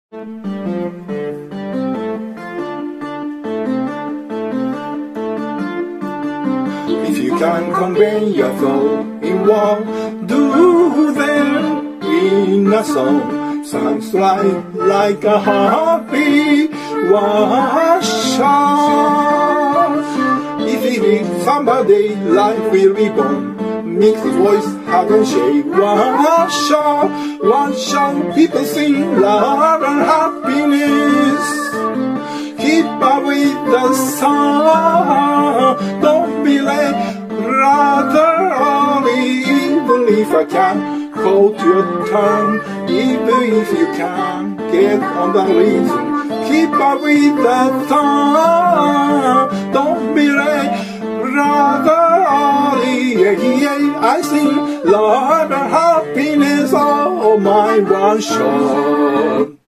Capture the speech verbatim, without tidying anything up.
If you can convey your thought in one, do them in a song. Sounds like like a happy wash out. If it is somebody, life will be born. Mix the voice, heart and shade. Wash out, wash out. People sing love and happiness. Keep up with the song. Don't be late, rather early. Even if I can hold your tongue, even if you can't get on the rhythm, keep up with the song. Don't be late, rather early. Yeah, yeah, I sing love and happiness. Oh, my one shot.